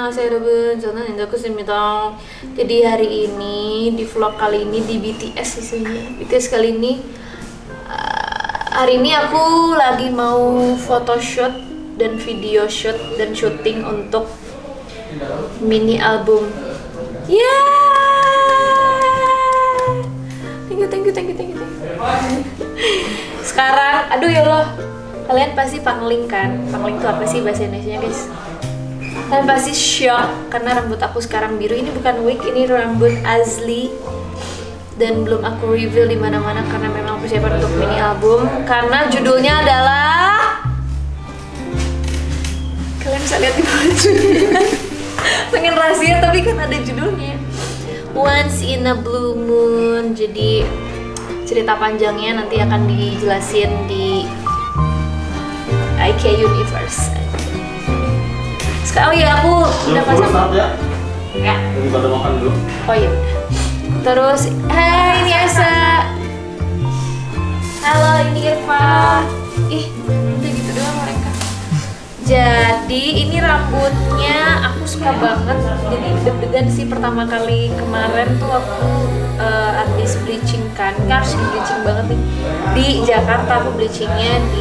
Annyeonghaseyo 여러분, 저는 인더쿠스입니다. Jadi hari ini di vlog kali ini di BTS isunya. BTS kali ini hari ini aku lagi mau photoshoot dan video shoot dan syuting untuk mini album. Thank you. Sekarang, aduh ya Allah, kalian pasti pangling kan? Pangling itu apa sih bahasa Indonesia guys? Kalian pasti shock karena rambut aku sekarang biru. Ini bukan wig, ini rambut asli. Dan belum aku reveal di mana-mana karena memang persiapan untuk mini album. Karena judulnya adalah, kalian bisa lihat di bajunya. Pengen rahasia tapi kan ada judulnya. Once in a Blue Moon. Jadi cerita panjangnya nanti akan dijelasin di IK Universe. Oh iya, aku udah pasang. Ya. Daripada makan dulu. Oh iya. Terus, hai ini Asa. Halo, ini Irfa. Ih, udah gitu doang mereka. Jadi ini rambutnya aku suka banget. Jadi deg-degan sih pertama kali kemarin tuh aku habis bleaching kan. Harus bleaching banget nih. Di Jakarta aku bleachingnya di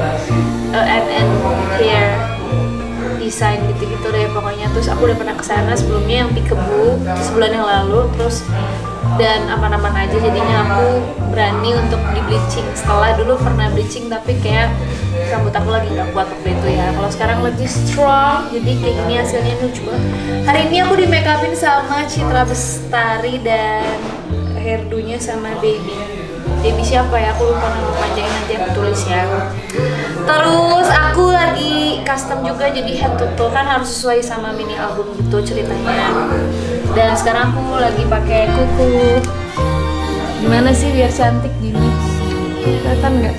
NN Hair Design gitu-gitu deh pokoknya. Terus aku udah pernah kesana sebelumnya yang Peekaboo sebulan yang lalu, terus dan aman-aman aja, jadinya aku berani untuk di bleaching. Setelah dulu pernah bleaching tapi kayak rambut aku lagi nggak kuat waktu itu ya. Kalau sekarang lebih strong, jadi kayak gini hasilnya lucu banget. Hari ini aku di make upin sama Citra Bestari dan hairdo-nya sama Baby siapa ya, aku lupa nama panjangnya, nanti aku tulis ya. Terus aku lagi custom juga, jadi head to toe kan harus sesuai sama mini album gitu ceritanya. Dan sekarang aku lagi pakai kuku. Gimana sih biar cantik gini? Kelihatan nggak?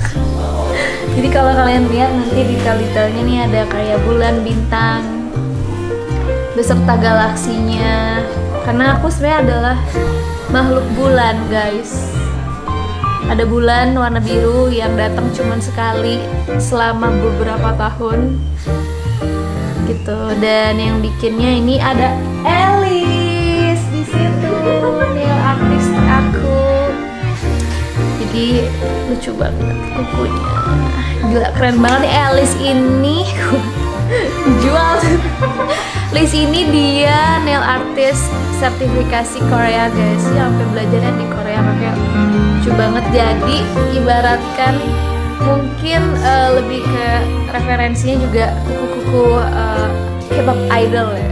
Jadi kalau kalian lihat nanti detail-detailnya nih ada kayak bulan, bintang, beserta galaksinya. Karena aku sebenarnya adalah makhluk bulan guys. Ada bulan warna biru yang datang cuman sekali selama beberapa tahun gitu. Dan yang bikinnya ini ada Alice di situ, nail artist aku. Jadi lucu banget kukunya. Gila keren banget nih Alice ini. Jual. Alice ini dia nail artist sertifikasi Korea guys. Ya sampai belajarnya di Korea, makanya lucu banget. Jadi ibaratkan mungkin lebih ke referensinya juga kuku-kuku K-pop idol ya.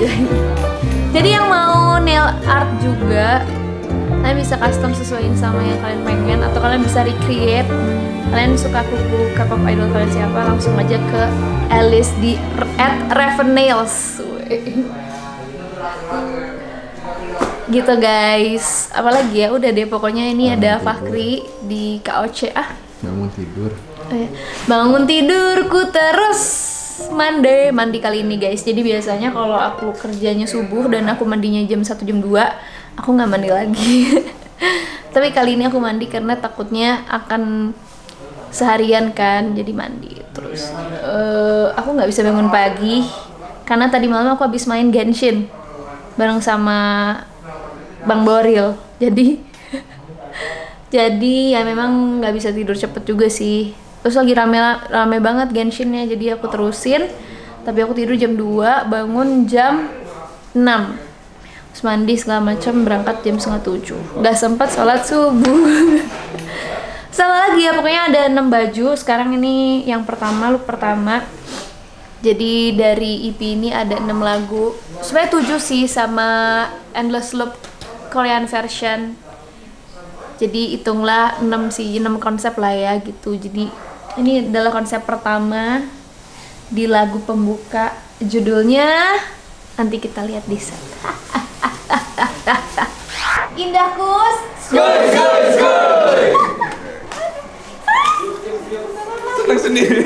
Jadi yang mau nail art juga kalian bisa custom sesuaiin sama yang kalian pengen, atau kalian bisa recreate. Kalian suka kuku K-pop idol kalian siapa, langsung aja ke Alice di @ravennails. Gitu guys. Apalagi ya, udah deh pokoknya. Ini ada Fakri di KOC. Bangun tidur. Bangun tidurku terus mandi kali ini guys. Jadi biasanya kalau aku kerjanya subuh dan aku mandinya jam 1 jam 2, aku nggak mandi lagi. Tapi kali ini aku mandi karena takutnya akan seharian kan, jadi mandi. Terus aku nggak bisa bangun pagi karena tadi malam aku habis main Genshin bareng sama Bang Boril. Jadi ya memang nggak bisa tidur cepet juga sih. Terus lagi rame banget Genshinnya, jadi aku terusin. Tapi aku tidur jam 2, bangun jam 6. Terus mandi segala macam, berangkat jam 6:30. Nggak sempat sholat subuh. Salah lagi ya, pokoknya ada 6 baju. Sekarang ini yang pertama, look pertama. Jadi dari EP ini ada 6 lagu. Sebenarnya 7 sih sama Endless Loop Korean version. Jadi hitunglah 6 sih, 6 konsep lah ya gitu. Jadi ini adalah konsep pertama di lagu pembuka. Judulnya nanti kita lihat di set. Indah Kus. Skoy. Senang sendiri.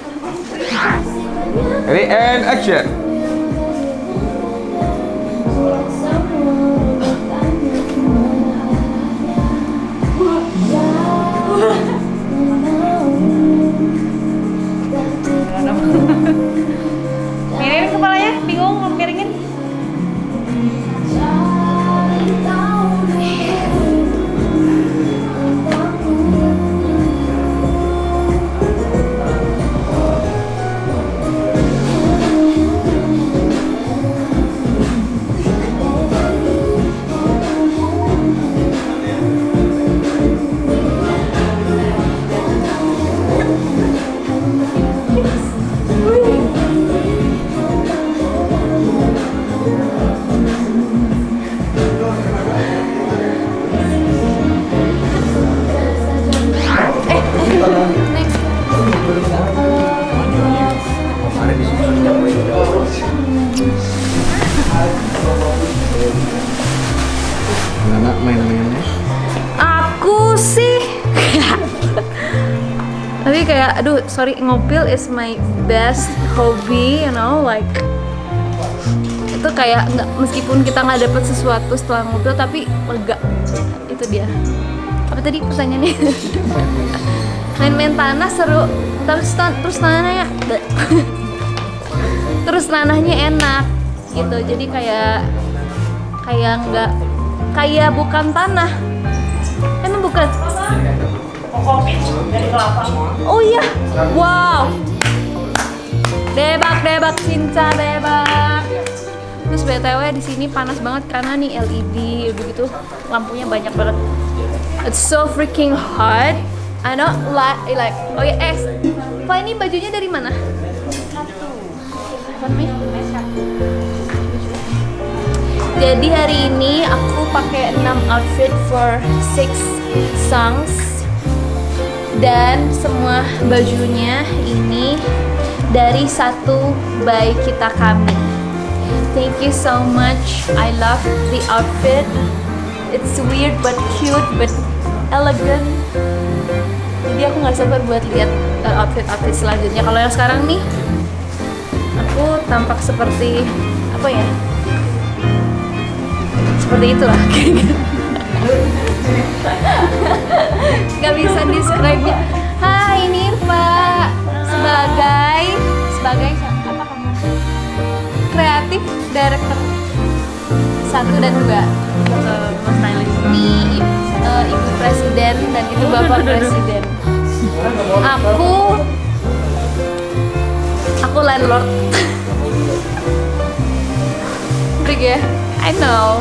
Ready and action. Ini kepalanya bingung ngomongin Jadi kayak aduh sorry, ngopil is my best hobby, you know, like itu kayak nggak, meskipun kita nggak dapet sesuatu setelah ngopil tapi lega. Itu dia. Apa tadi pertanyaannya? Main-main tanah seru, terus tanahnya terus tanahnya enak gitu, jadi kayak nggak kayak bukan tanah, emang bukan. Oh iya, wow, debak cinta debak. Terus BTW di sini panas banget karena nih LED begitu, lampunya banyak banget. It's so freaking hot. I don't like. Oh ya, Pak ini bajunya dari mana? Jadi hari ini aku pakai 6 outfit for 6 songs dan semua bajunya ini dari satu by Kita Kami. Thank you so much. I love the outfit. It's weird but cute but elegant. Jadi aku nggak sabar buat lihat outfit selanjutnya. Kalau yang sekarang nih, aku tampak seperti apa ya? Seperti itulah. Gak bisa describe-nya. Hai Nirva, sebagai apa kamu? Kreatif director 1 dan 2. Ini Ibu Presiden dan itu Bapak Presiden. Aku landlord. Break ya? I know.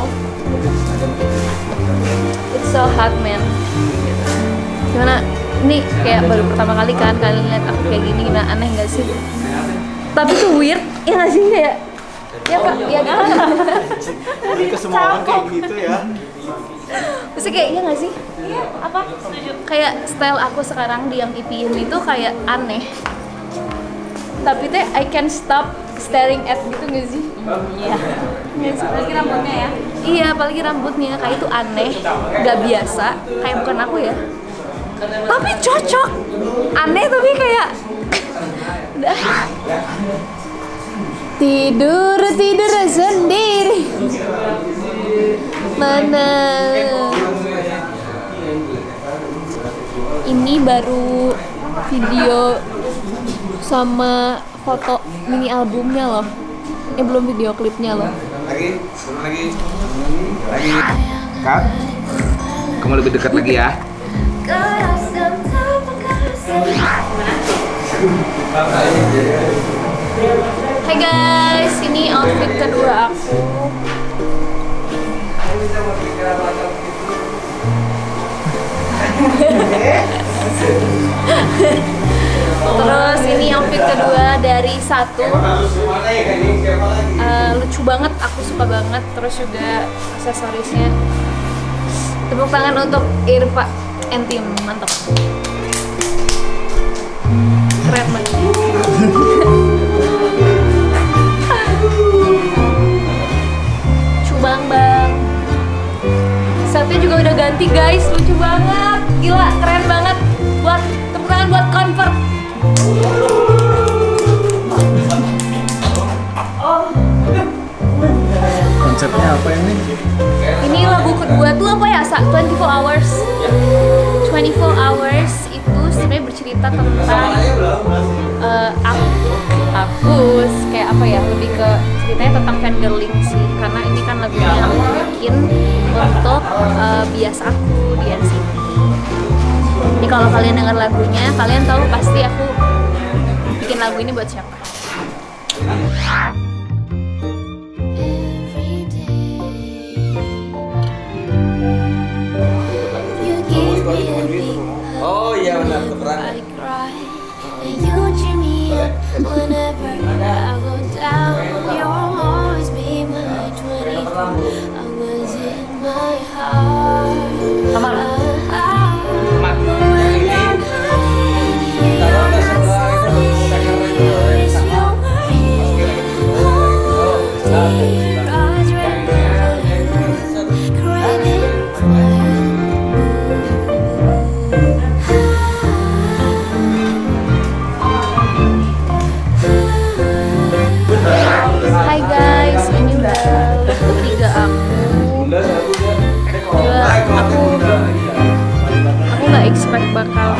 It's so hot man. Gimana? Ini kayak baru pertama kali kan kalian lihat aku kayak gini, gimana, aneh nggak sih? Tapi tuh weird, ya nggak sih kayak? Ya Pak, ya kan? Jadi ke semua orang kayak gitu ya. Maksudnya kayak iya nggak sih? Iya, apa? Kayak style aku sekarang di yang IPM itu kayak aneh. Tapi teh I can stop staring at gitu nggak sih? Iya. Apalagi rambutnya ya? Iya, apalagi rambutnya kayak itu aneh, nggak biasa, kayak bukan aku ya. Tapi cocok, aneh tapi kayak tidur sendiri. Mana? Ini baru video sama foto mini albumnya loh. Ini belum video klipnya loh. Lagi. Kak, kamu lebih dekat lagi ya. Hai guys, ini outfit kedua aku. Terus ini outfit kedua dari 1. Lucu banget, aku suka banget. Terus juga aksesorisnya. Tepuk tangan untuk Irva and Tim, mantap. Keren banget. Lucu bang. Setnya juga udah ganti guys, lucu banget. Gila, keren banget. Buat tepuk tangan buat Convert. Konsepnya apa ini? Ini lagu kedua tuh apa ya? 24 Hours. 24 Hours itu sebenarnya bercerita tentang aku kayak apa ya, lebih ke ceritanya tentang fangirling sih, karena ini kan lagunya yang aku bikin untuk bias aku di NCT. Jadi kalau kalian dengar lagunya, kalian tahu pasti aku bikin lagu ini buat siapa. Oh iya benar, keren.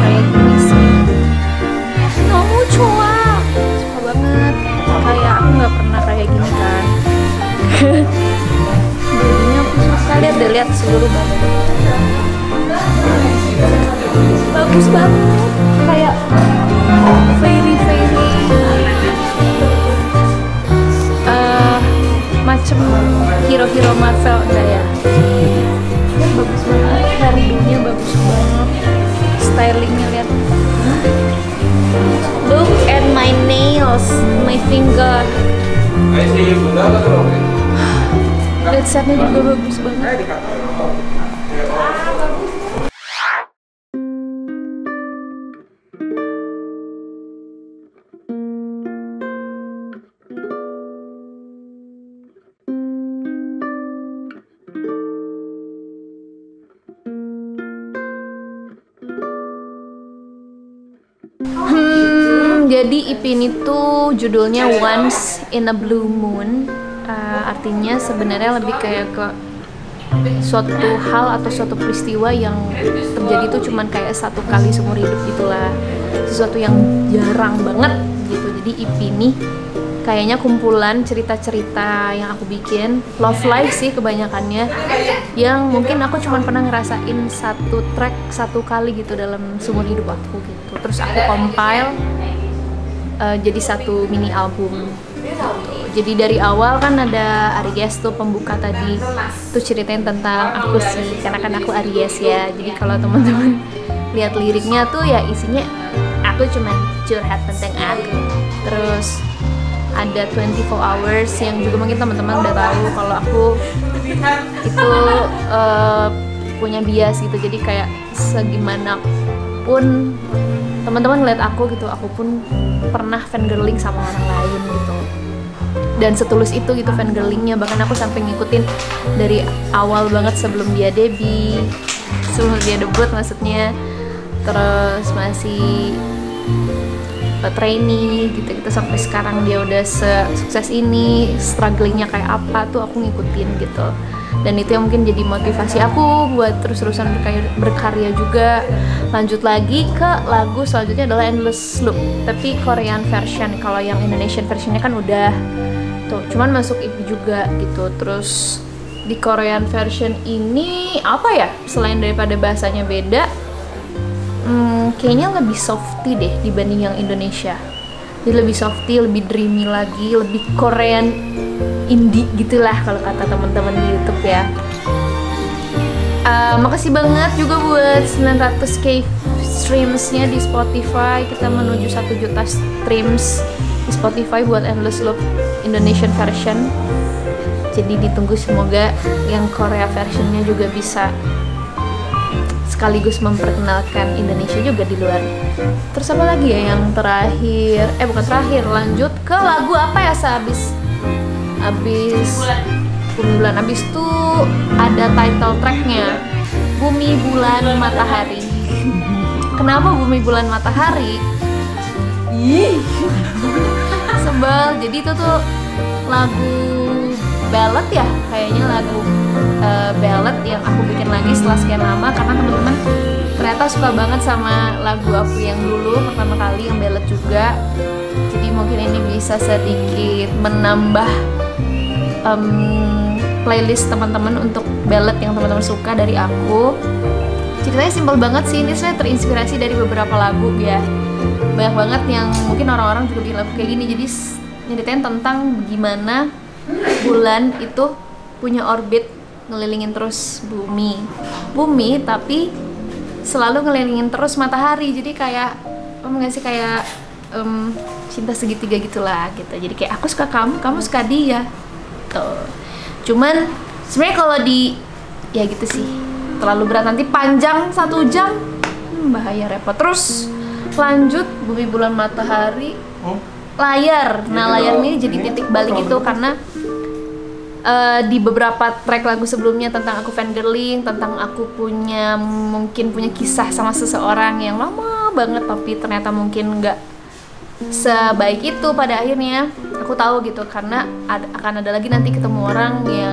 kayak gini sih. Kamu cua suka banget, kayak aku nggak pernah kayak gini kan. Bajunya aku suka, lihat seluruh badan bagus banget, kayak very macem hero-hero Marvel enggak ya. Bagus banget, hairdo-nya bagus banget, stylingnya lihat. Look at my nails, my finger. Lihat setnya juga bagus banget. Jadi EP ini tuh judulnya Once in a Blue Moon. Artinya sebenarnya lebih kayak ke suatu hal atau suatu peristiwa yang terjadi tuh cuman kayak satu kali seumur hidup gitulah, sesuatu yang jarang banget gitu. Jadi EP ini kayaknya kumpulan cerita-cerita yang aku bikin, love life sih kebanyakannya, yang mungkin aku cuman pernah ngerasain satu track satu kali gitu dalam seumur hidup aku gitu. Terus aku compile jadi satu mini album. Jadi dari awal kan ada Aries tuh pembuka tadi, tuh ceritain tentang aku sih, karena kan aku Aries ya. Jadi kalau teman-teman lihat liriknya tuh ya isinya aku cuman curhat tentang aku. Terus ada 24 hours yang juga mungkin teman-teman udah tahu kalau aku itu punya bias gitu. Jadi kayak segimana pun teman-teman ngeliat aku gitu, aku pun pernah fangirling sama orang lain gitu, dan setulus itu gitu fangirlingnya. Bahkan aku sampai ngikutin dari awal banget sebelum dia debut, maksudnya, terus masih trainee gitu sampai sekarang dia udah sukses ini, strugglingnya kayak apa tuh aku ngikutin gitu. Dan itu yang mungkin jadi motivasi aku buat terus-terusan berkarya juga. Lanjut lagi ke lagu selanjutnya adalah Endless Loop, tapi Korean version. Kalau yang Indonesian versionnya kan udah tuh, cuman masuk EP juga gitu. Terus di Korean version ini apa ya, selain daripada bahasanya beda, kayaknya lebih softy deh dibanding yang Indonesia. Dia lebih softy, lebih dreamy lagi, lebih Korean indie gitulah kalau kata teman-teman di YouTube ya. Makasih banget juga buat 900k streamsnya di Spotify. Kita menuju 1 juta streams di Spotify buat Endless Loop Indonesian version. Jadi ditunggu, semoga yang Korea versionnya juga bisa sekaligus memperkenalkan Indonesia juga di luar. Terus apa lagi ya yang terakhir? Bukan terakhir, lanjut ke lagu apa ya sehabis Bumi Bulan. Abis itu ada title tracknya Bumi Bulan Matahari. Kenapa Bumi Bulan Matahari? Sebel. Jadi itu tuh lagu ballad ya, kayaknya lagu ballad yang aku bikin lagi setelah sekian lama, karena teman-teman ternyata suka banget sama lagu aku yang dulu pertama kali yang ballad juga. Jadi mungkin ini bisa sedikit menambah playlist teman-teman untuk ballad yang teman-teman suka dari aku. Ceritanya simpel banget sih, ini saya terinspirasi dari beberapa lagu ya, banyak banget yang mungkin orang-orang juga bikin lagu kayak gini. Jadi nyeritain tentang gimana bulan itu punya orbit ngelilingin terus bumi tapi selalu ngelilingin terus matahari. Jadi kayak nggak sih, kayak cinta segitiga gitulah gitu. Jadi kayak aku suka kamu, kamu suka dia tuh. Cuman sebenarnya kalau ya gitu sih terlalu berat, nanti panjang 1 jam, bahaya, repot. Terus lanjut Bumi Bulan Matahari, layar. Nah layar ini jadi titik balik gitu, karena di beberapa track lagu sebelumnya tentang aku fangirling, tentang aku mungkin punya kisah sama seseorang yang lama banget, tapi ternyata mungkin nggak sebaik itu pada akhirnya. Aku tahu gitu, karena akan ada lagi nanti ketemu orang yang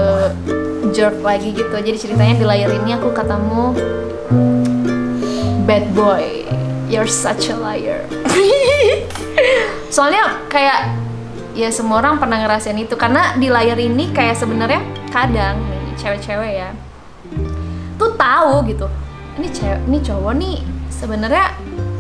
jerk lagi gitu. Jadi ceritanya di layar ini aku ketemu bad boy, you're such a liar. Soalnya kayak ya semua orang pernah ngerasain itu, karena di layar ini kayak sebenarnya kadang nih cewek-cewek ya tuh tahu gitu, ini cowok nih sebenarnya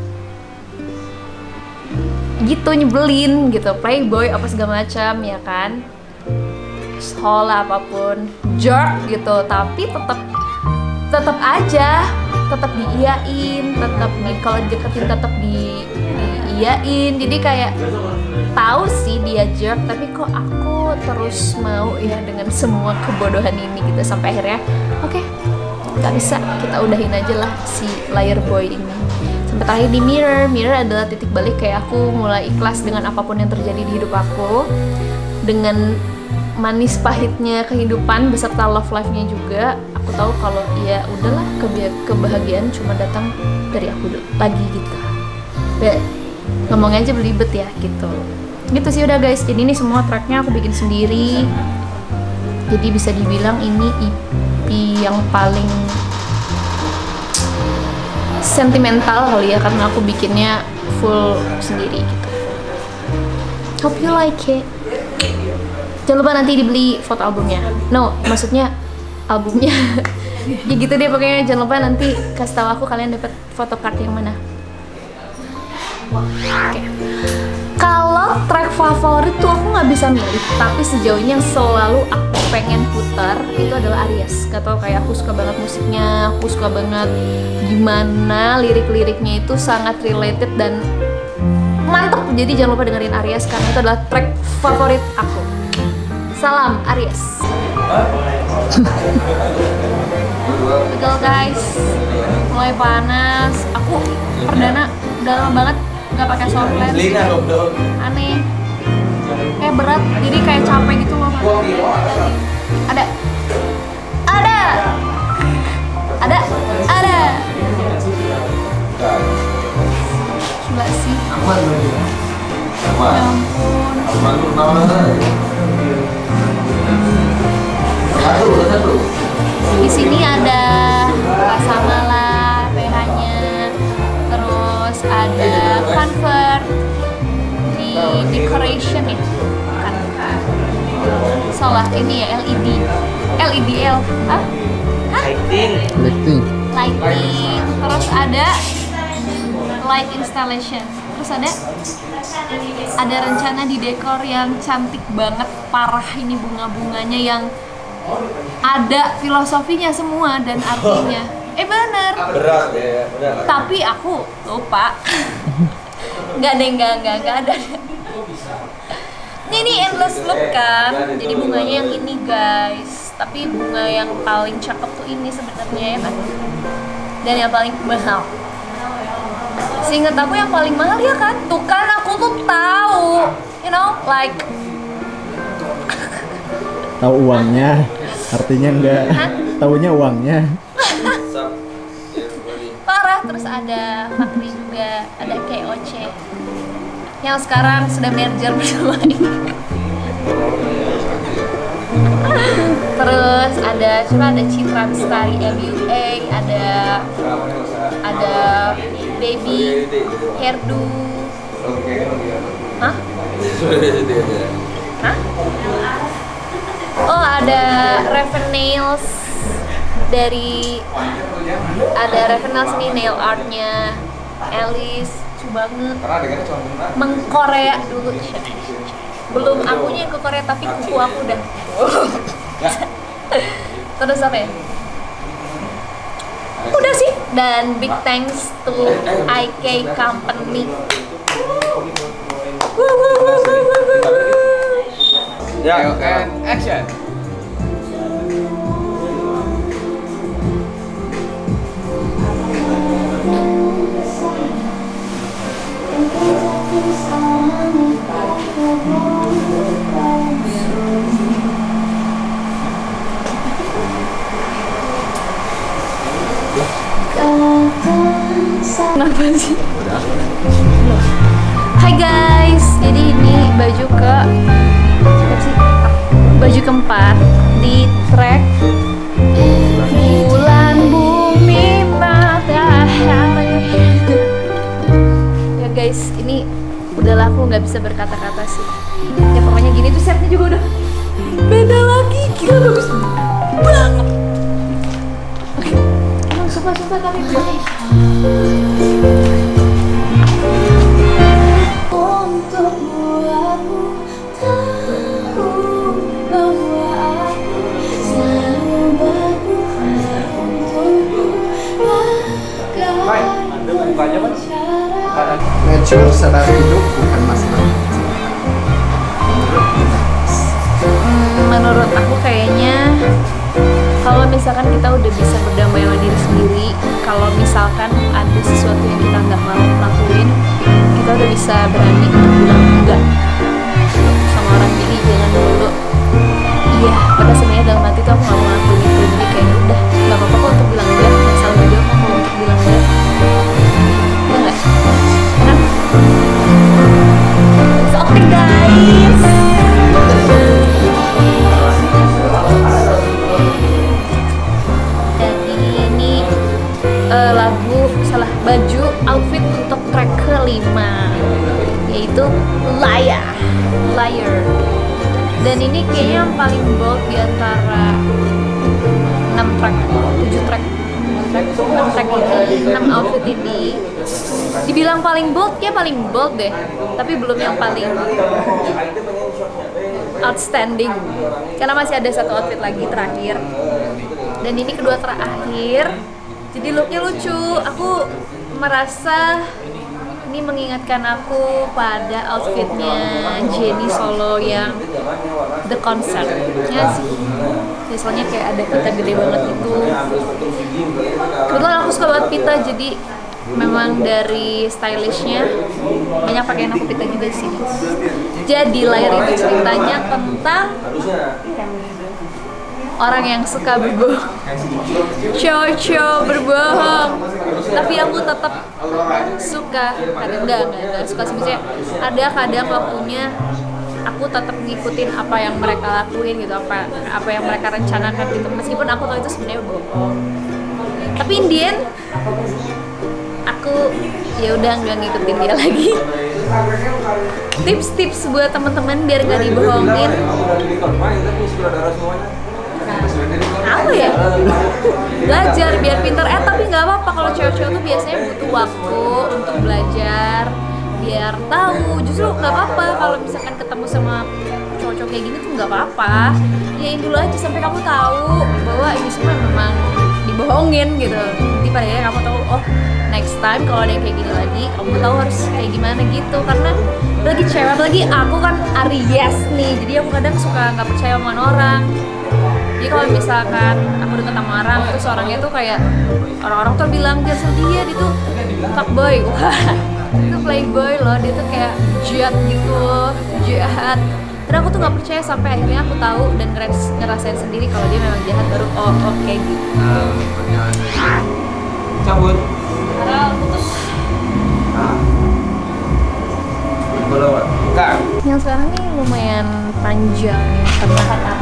gitu nyebelin gitu, playboy apa segala macam ya kan, sekolah apapun, jerk gitu, tapi tetap aja tetap diiyain, tetap kalau deketin tetap diiyain. Jadi kayak tahu sih dia jerk, tapi kok aku terus mau ya dengan semua kebodohan ini gitu, sampai akhirnya oke, nggak bisa, kita udahin aja lah si liar boy ini. Sampai terakhir di Mirror adalah titik balik kayak aku mulai ikhlas dengan apapun yang terjadi di hidup aku, dengan manis pahitnya kehidupan beserta love life-nya juga. Aku tahu kalau ya udahlah, kebahagiaan cuma datang dari aku lagi gitu. Ngomongnya aja belibet ya gitu sih. Udah guys, jadi ini semua tracknya aku bikin sendiri, jadi bisa dibilang ini EP yang paling sentimental kali ya, karena aku bikinnya full sendiri gitu. Hope you like it. Jangan lupa nanti dibeli foto albumnya. No, maksudnya albumnya. Ya gitu deh pokoknya, jangan lupa nanti kasih tahu aku kalian dapat photocard yang mana. Oke. Kalau track favorit tuh aku nggak bisa milih, tapi sejauh ini yang selalu aku pengen putar itu adalah Aries. Gak tau, kayak aku suka banget musiknya, aku suka banget gimana lirik-liriknya itu sangat related dan mantep. Jadi jangan lupa dengerin Aries karena itu adalah track favorit aku. Salam Aries. Betul guys, mulai panas. Aku perdana udah lama banget nggak pakai soundlens. Aneh, kayak berat, jadi kayak capek gitu loh. Ada coba sih. Ya ampun. Di sini ada rasa mala, PH-nya, terus ada convert di decoration ya, bukan? Salah, ini ya LEDL, hah? Lighting, terus ada light installation, terus ada rencana di dekor yang cantik banget, parah ini bunga-bunganya yang ada filosofinya semua dan artinya. Bener. Berat ya, berat. Tapi aku lupa. Nggak ada. Ini endless loop kan. Jadi bunganya yang ini guys. Tapi bunga yang paling cakep tuh ini sebenarnya ya kan. Dan yang paling mahal. Seingat aku yang paling mahal ya kan. Tuh kan aku tuh tahu. You know, like tahu uangnya, artinya enggak. Taunya uangnya. Parah. Terus ada Fakri juga, ada KOC yang sekarang sudah merger bersama ini. Terus ada Citra Bestari MUA, ada Baby Hairdo. Hah? Oh, ada Raven Nails nih, nail artnya Alice, coba banget. Mengkorea dulu. Belum akunya yang ke Korea, tapi kuku aku udah. Terus apa ya? Udah sih. Dan big thanks to IK Company. Ya, and action. Kenapa sih? Hai guys, jadi ini baju keempat di track Bulan Bumi Matahari. guys, ini udahlah aku nggak bisa berkata-kata sih. Ya pokoknya gini tuh setnya juga udah beda lagi, gila bagus banget. Oke, emang suka-suka tapi boleh. Nature sadar hidup bukan masalah. Menurut aku kayaknya kalau misalkan kita udah bisa berdamai sama diri sendiri, kalau misalkan ada sesuatu yang kita nggak mau lakuin, kita udah bisa berani untuk bilang enggak sama orang. Jadi jangan dulu iya, pada sebenarnya dalam hati tuh aku nggak mau ngelakuin itu, jadi kayak udah nggak apa-apa kok untuk bilang enggak, nggak salah juga kok kalau untuk bilang enggak, ya nggak kan? So, oke guys, baju outfit untuk track kelima, yaitu Liar. Dan ini kayaknya yang paling bold di antara 6 track, 7 track, 6 track ini, 6 outfit ini. Dibilang paling bold, kayak paling bold deh, tapi belum yang paling outstanding, karena masih ada satu outfit lagi terakhir, dan ini kedua terakhir. Jadi looknya lucu. Aku merasa ini mengingatkan aku pada outfitnya Jennie Solo yang The Concert. Ya sih. Misalnya kayak ada pita gede banget itu. Kebetulan aku suka banget pita, jadi memang dari stylishnya banyak pakaian aku pita juga sih. Jadi Liar itu ceritanya tentang orang yang suka berbohong, cowok berbohong, tapi aku tetap suka. Kadang enggak suka sebenarnya. Ada kadang waktunya aku tetap ngikutin apa yang mereka lakuin gitu, apa yang mereka rencanakan gitu, meskipun aku tahu itu sebenarnya bohong. Tapi in the end, aku ya udah nggak ngikutin dia lagi. Tips-tips buat teman-teman biar gak dibohongin. Apa ya? Belajar biar pinter. Tapi nggak apa-apa kalau cewek-cewek tuh biasanya butuh waktu untuk belajar biar tahu. Justru nggak apa-apa kalau misalkan ketemu sama cowok-cowok kayak gini tuh nggak apa-apa. Yain dulu aja sampai kamu tahu bahwa ini semua memang dibohongin gitu. Nanti pada akhirnya kamu tahu, oh next time kalau ada yang kayak gini lagi, kamu tahu harus kayak gimana gitu. Karena lagi cewek, lagi aku kan Aries nih, jadi aku kadang suka nggak percaya omongan orang. Jadi kalau misalkan aku deket sama orang, terus orangnya tuh kayak orang-orang tuh bilang dia tuh fuckboy, wah itu playboy loh, dia tuh kayak jahat gitu, jahat. Dan aku tuh nggak percaya sampai akhirnya aku tahu dan ngerasain sendiri kalau dia memang jahat, baru oh oke gitu. Cabut. Putus. Yang sekarang nih lumayan panjang ya, karena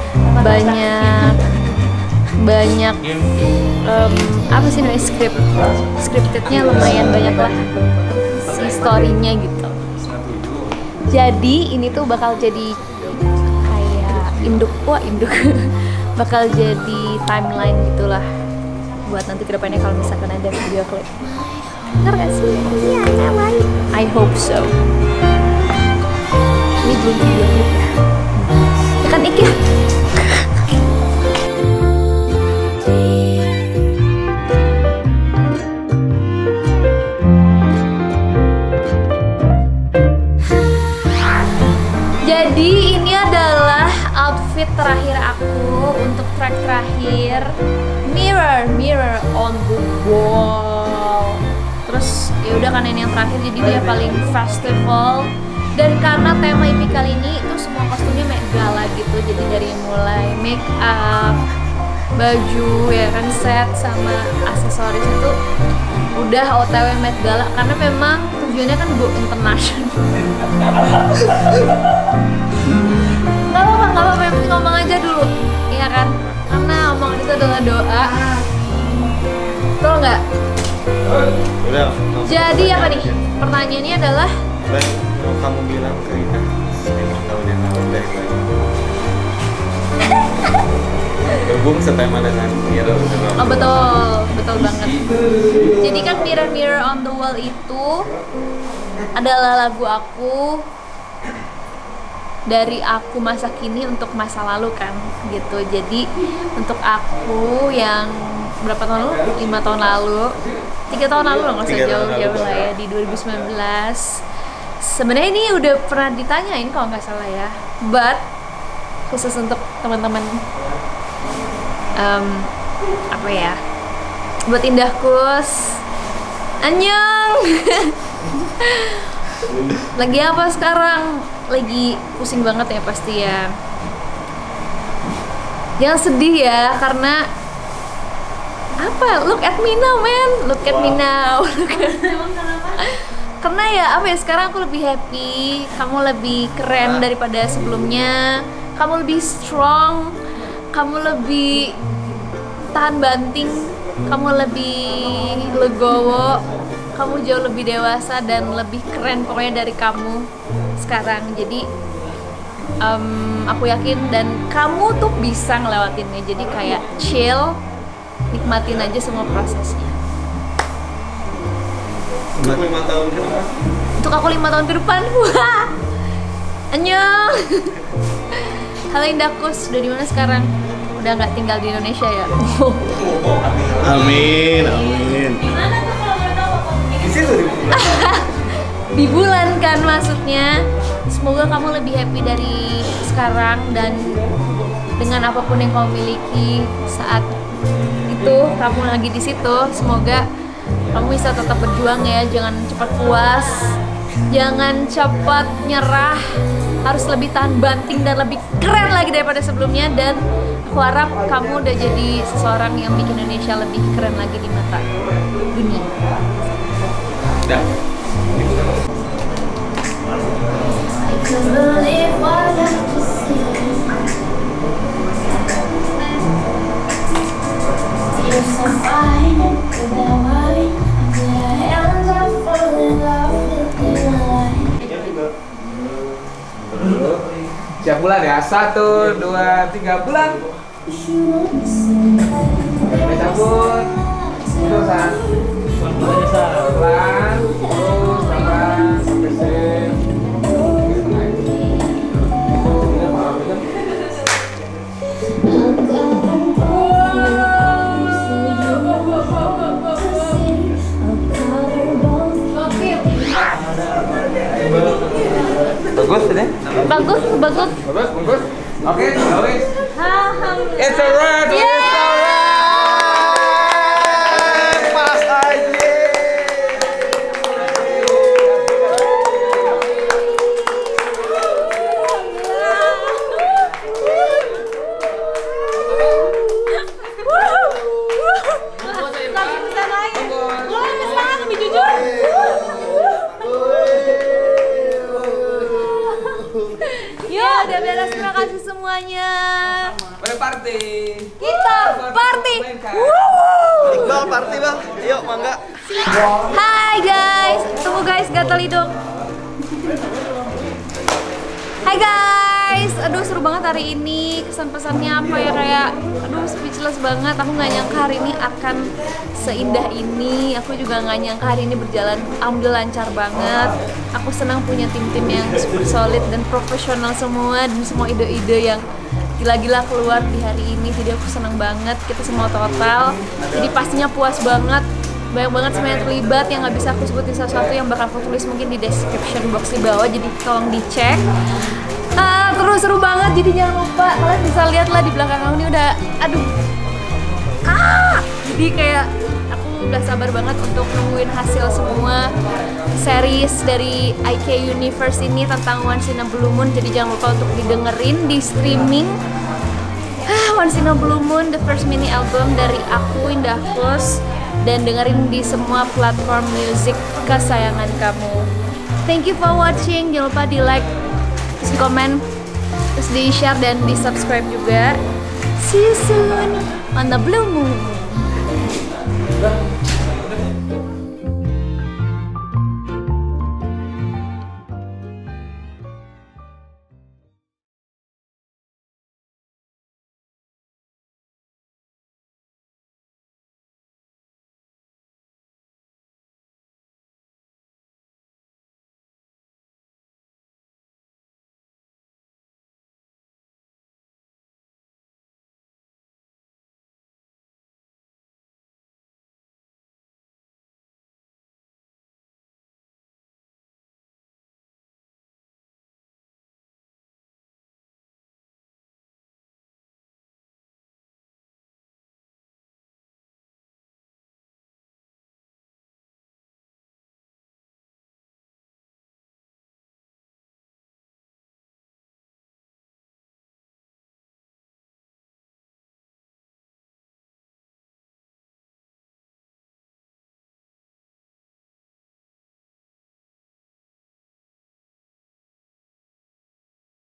banyak apa sih namanya, scriptednya lumayan banyak lah si story-nya gitu. Jadi ini tuh bakal jadi kayak induk bakal jadi timeline gitulah buat nanti kedepannya kalau misalkan ada video klip. Bener gak sih? Iya, namanya I hope so. Ini belum video klip ya? Ya kan Ik ya? Jadi ini adalah outfit terakhir aku untuk track terakhir, Mirror on the Wall. Terus ya udah, kan ini yang terakhir, jadi dia paling festival. Dan karena tema IP kali ini itu semua kostumnya Met Gala gitu, jadi dari mulai make up, baju ya kan, set sama aksesoris itu udah OTW Met Gala, karena memang tujuannya kan go international. Gak apa-apa, yang penting ngomong aja dulu, iya kan? Karena omongan itu adalah doa. Betul nggak? Jadi apa nih? Pertanyaannya adalah Baik, mau kamu bilang ke Rina 5 tahun yang lalu dari bayi. Berhubung setema dengan Mirror on the Wall. oh betul banget. Jadi kan Mirror Mirror on the Wall itu adalah lagu aku dari aku masa kini untuk masa lalu kan gitu. Jadi untuk aku yang berapa tahun lalu? 5 tahun lalu, 3 tahun lalu loh, nggak usah jauh-jauh lah ya, di 2019. Sebenarnya ini udah pernah ditanyain kalau nggak salah ya, but khusus untuk teman-teman apa ya, buat Indahkus, annyeong. Lagi apa sekarang? Lagi pusing banget ya pasti ya. Jangan sedih ya, karena apa? Look at me now, man. Look at me now. Karena ya apa ya, sekarang aku lebih happy. Kamu lebih keren daripada sebelumnya. Kamu lebih strong. Kamu lebih tahan banting. Kamu lebih legowo. Kamu jauh lebih dewasa dan lebih keren pokoknya dari kamu sekarang. Jadi aku yakin dan kamu tuh bisa ngelewatinnya. Jadi kayak chill, nikmatin aja semua prosesnya. Untuk 5 tahun ke depan? Untuk aku 5 tahun ke depan, wah, annyeong. Halo Indahkus, udah di mana sekarang? Udah nggak tinggal di Indonesia ya? Amin. Gimana tuh kalau boleh tahu apa? Di situ di bulan. Di bulan kan maksudnya. Semoga kamu lebih happy dari sekarang dan dengan apapun yang kamu miliki saat itu kamu lagi di situ. Semoga kamu bisa tetap berjuang ya, jangan cepat puas, jangan cepat nyerah, harus lebih tahan banting dan lebih keren lagi daripada sebelumnya. Dan aku harap kamu udah jadi seseorang yang bikin Indonesia lebih keren lagi di mata dunia. Dah. Siap bulan ya? 1, 2, 3 bulan. Cabut. Terus san. Pelan. Terus pelan sampai sip. Bagus deh. Bagus. Bagus. Oke, bagus. Alhamdulillah. It's alright. Pas aja. Ya, udah beres. Terima kasih semuanya. Boleh party. Kita party. Iqbal party bang. Yuk mangga. Hai guys, tunggu guys, gatal hidung. Hai guys, aduh seru banget hari ini. Kesan-pesannya apa ya, kayak aduh speechless banget. Aku nggak nyangka hari ini akan seindah ini. Aku juga nggak nyangka hari ini berjalan lancar banget. Aku senang punya tim-tim yang super solid dan profesional semua, dan semua ide-ide yang gila-gila keluar di hari ini. Jadi aku senang banget, kita semua total. Jadi pastinya puas banget. Banyak banget semua yang terlibat yang nggak bisa aku sebutin satu-satu, yang bakal aku tulis mungkin di description box di bawah, jadi tolong dicek. Terus seru banget, jadi jangan lupa kalian bisa lihat lah di belakang aku ini udah jadi kayak aku udah sabar banget untuk nungguin hasil semua series dari IK Universe ini tentang Once in a Blue Moon. Jadi jangan lupa untuk didengerin di streaming Once in a Blue Moon, the first mini album dari aku Indahkus, dan dengerin di semua platform music kesayangan kamu. Thank you for watching. Jangan lupa di like, terus di komen, terus di share dan di subscribe juga. See you soon on the Blue Moon.